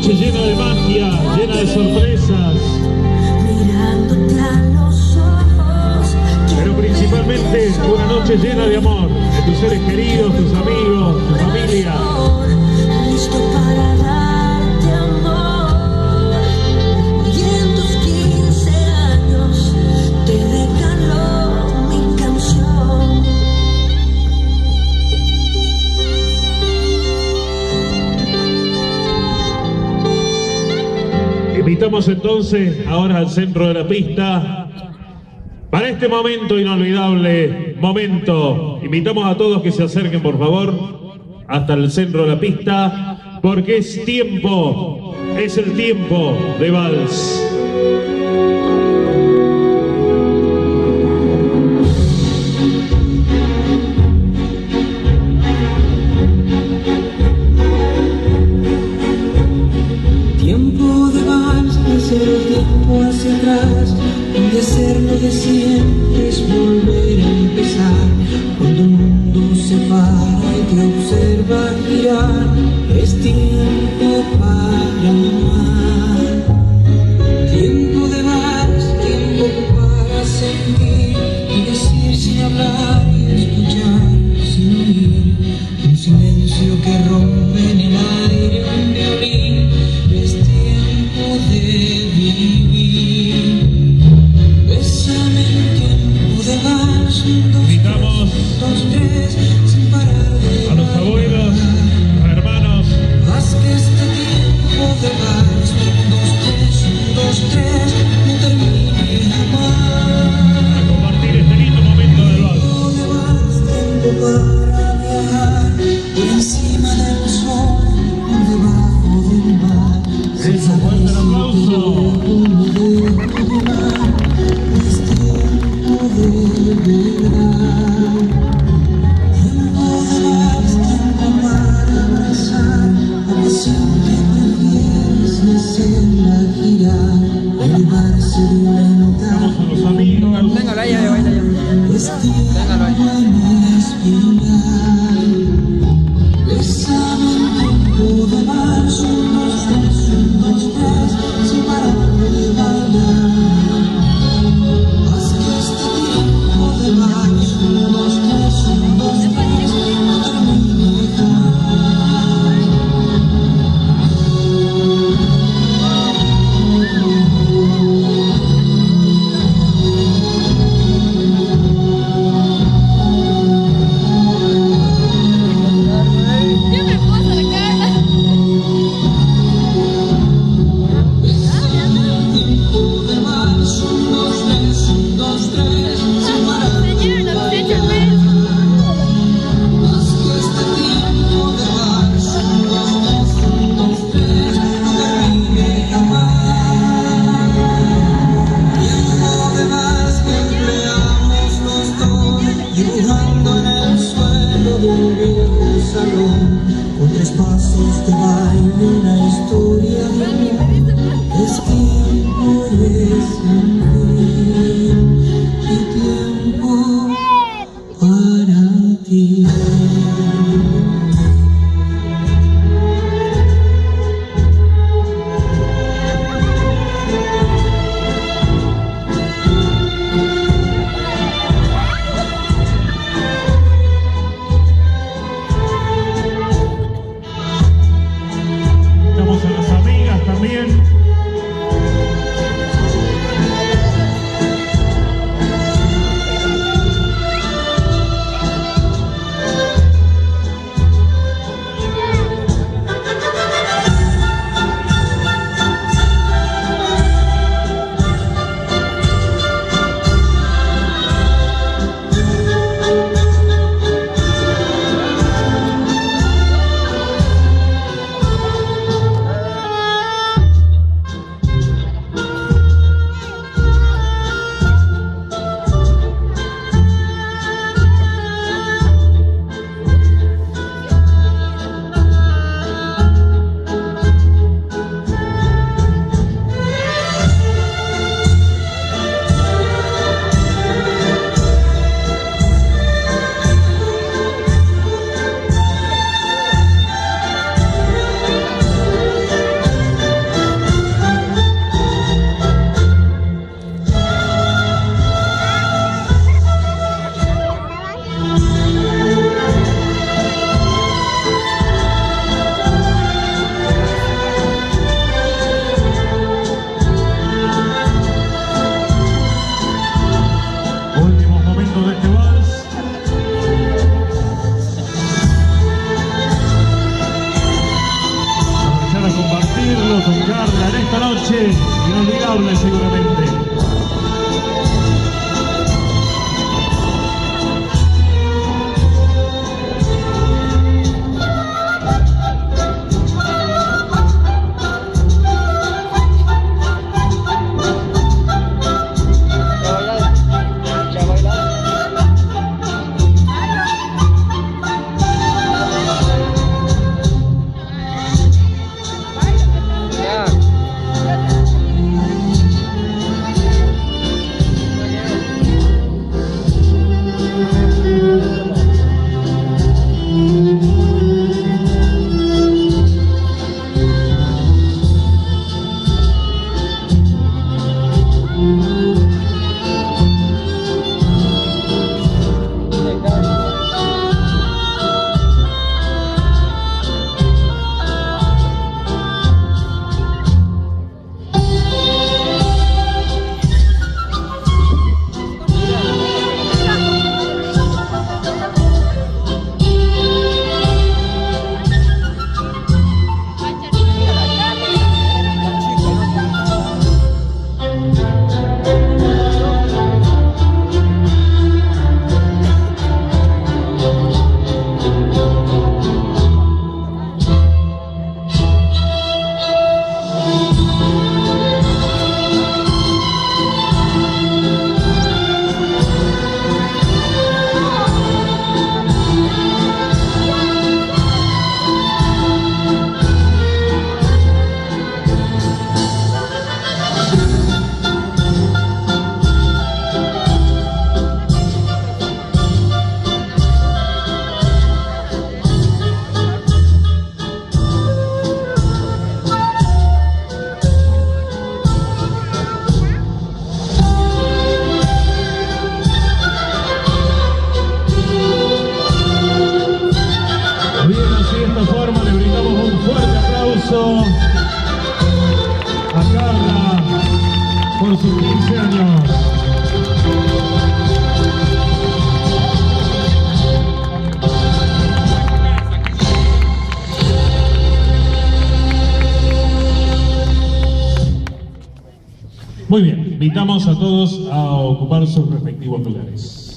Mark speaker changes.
Speaker 1: noche llena de magia, llena de sorpresas, pero principalmente una noche llena de amor, de tus seres queridos, tus amigos, tu familia.
Speaker 2: Listo para darte amor, y en tus 15 años te regalo mi canción.
Speaker 1: Invitamos entonces ahora al centro de la pista para este momento inolvidable, invitamos a todos que se acerquen por favor hasta el centro de la pista, porque es el tiempo de vals.
Speaker 3: Hacia atrás, y hacerlo de siempre es volver a empezar. Cuando el mundo se para y te observa girar, es tiempo para amar. Tiempo de vals, tiempo para sentir y decir sin hablar y escuchar sin oír. Un silencio que rompe en el aire un violín. Es tiempo de vivir.
Speaker 1: Invitamos a los abuelos, a los hermanos,
Speaker 3: haz que este tiempo de vals, 1, 2, 3, 1, 2, 3, no termine jamás.
Speaker 1: a compartir este lindo momento del vals.
Speaker 3: Tiempo para viajar por encima del sol, por debajo del mar.
Speaker 1: Eso, fuerte el aplauso. Vamos a los amigos.
Speaker 4: Téngalo ahí, baila ya. Téngalo ahí.
Speaker 2: Señor,
Speaker 1: Muy bien, invitamos a todos a ocupar sus respectivos lugares.